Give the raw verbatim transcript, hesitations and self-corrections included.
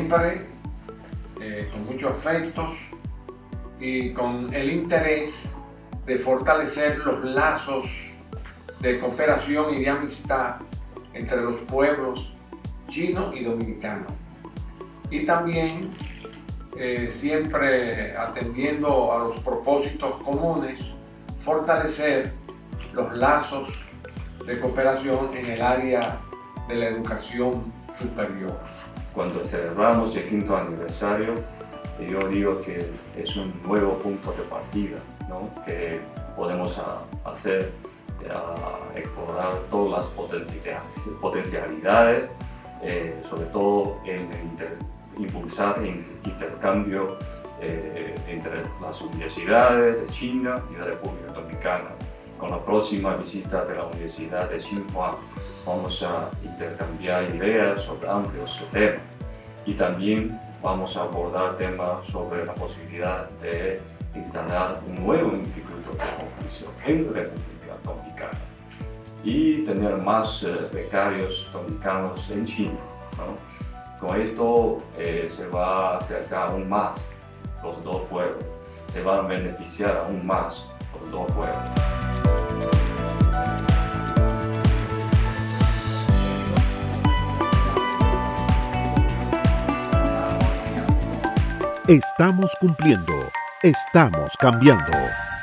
siempre eh, con muchos afectos y con el interés de fortalecer los lazos de cooperación y de amistad entre los pueblos chino y dominicano. Y también eh, siempre atendiendo a los propósitos comunes, fortalecer los lazos de cooperación en el área de la educación superior. Cuando celebramos el quinto aniversario, yo digo que es un nuevo punto de partida, ¿no? Que podemos a, hacer, a explorar todas las potencialidades, eh, sobre todo en inter, impulsar el intercambio eh, entre las universidades de China y de la República Dominicana. Con la próxima visita de la Universidad de Tsinghua vamos a intercambiar ideas sobre amplios temas y también vamos a abordar temas sobre la posibilidad de instalar un nuevo instituto de Confucio en la República Dominicana y tener más eh, becarios dominicanos en China, ¿no? Con esto eh, se va a acercar aún más los dos pueblos, se van a beneficiar aún más los dos pueblos. Estamos cumpliendo, estamos cambiando.